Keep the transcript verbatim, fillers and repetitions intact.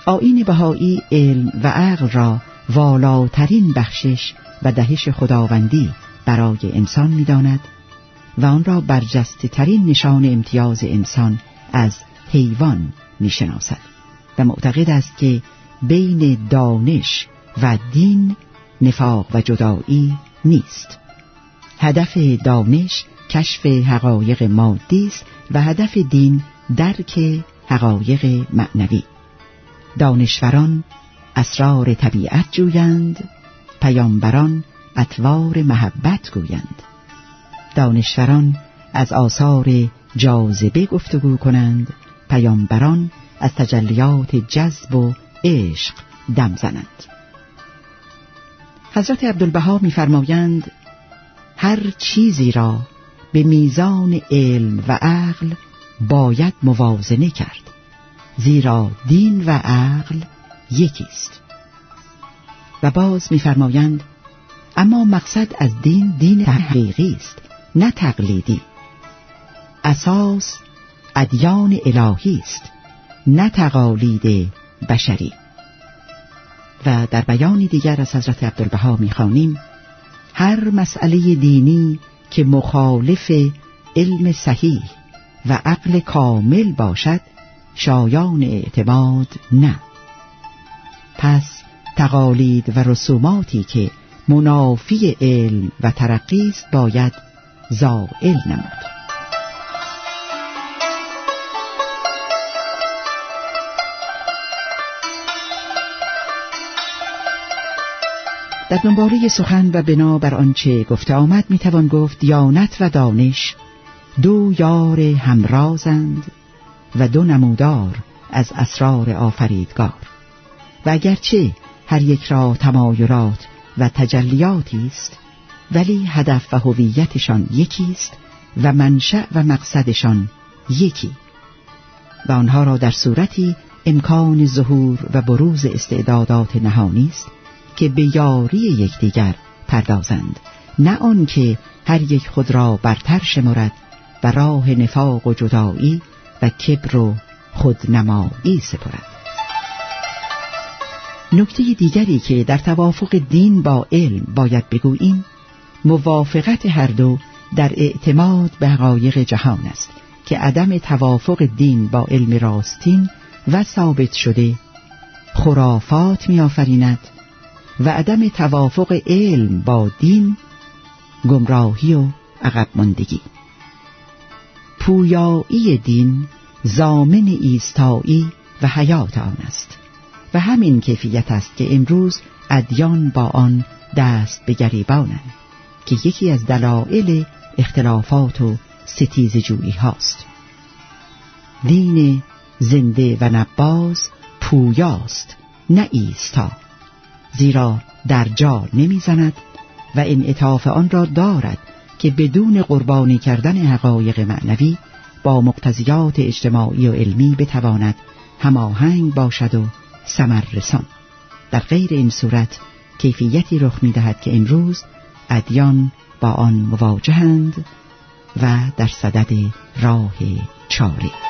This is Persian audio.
آیین بهایی علم و عقل را والاترین بخشش و دهش خداوندی برای انسان می‌داند و آن را برجسته ترین نشان امتیاز انسان از حیوان می‌شناسد و معتقد است که بین دانش و دین نفاق و جدایی نیست. هدف دانش کشف حقایق مادی است و هدف دین درک حقایق معنوی. دانشوران اسرار طبیعت جویند، پیامبران اطوار محبت گویند. دانشوران از آثار جاذبه گفتگو کنند، پیامبران از تجلیات جذب و عشق دم زنند. حضرت عبدالبها می‌فرمایند هر چیزی را به میزان علم و عقل باید موازنه کرد، زیرا دین و عقل یکی است. و باز می‌فرمایند اما مقصد از دین دین حقیقی است، نه تقلیدی. اساس ادیان الهی است، نه تقالید بشری. و در بیانی دیگر از حضرت عبدالبها می‌خوانیم هر مسئله دینی که مخالف علم صحیح و عقل کامل باشد شایان اعتماد نه. پس تقالید و رسوماتی که منافی علم و ترقی است باید زائل نمود. در دنباله سخن و بنا بر آنچه گفته آمد میتوان گفت دیانت و دانش دو یار همرازند و دو نمودار از اسرار آفریدگار و اگرچه هر یک را تمایلات و تجلیاتی است ولی هدف و هویتشان یکی است و منشأ و مقصدشان یکی و آنها را در صورتی امکان ظهور و بروز استعدادات نهانی است که به یاری یکدیگر پردازند، نه آن که هر یک خود را برتر شمرد و راه نفاق و جدایی و کبر و خودنمایی سپرد. نکته دیگری که در توافق دین با علم باید بگوییم موافقت هر دو در اعتماد به حقایق جهان است که عدم توافق دین با علم راستین و ثابت شده خرافات می‌آفریند و عدم توافق علم با دین گمراهی و عقب ماندگی. پویایی دین ضامن ایستایی و حیات آن است و همین کیفیت است که امروز ادیان با آن دست به گریبانند که یکی از دلایل اختلافات و ستیز جویی هاست. دین زنده و نباز پویاست نه ایستا، زیرا در جا نمیزند و انعطاف آن را دارد که بدون قربانی کردن حقایق معنوی با مقتضیات اجتماعی و علمی بتواند هماهنگ باشد و ثمر رسان. در غیر این صورت کیفیتی رخ می‌دهد که امروز ادیان با آن مواجهند و در صدد راه چاره.